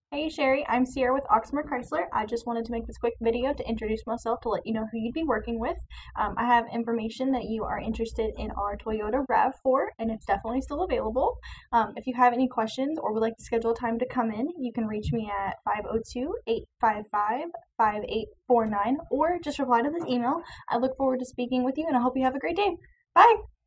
Hey Sherri, I'm Sierra with Oxmoor Chrysler. I just wanted to make this quick video to introduce myself to let you know who you'd be working with. I have information that you are interested in our Toyota RAV4 and it's definitely still available. If you have any questions or would like to schedule a time to come in, you can reach me at 502-855-5849 or just reply to this email. I look forward to speaking with you and I hope you have a great day. Bye!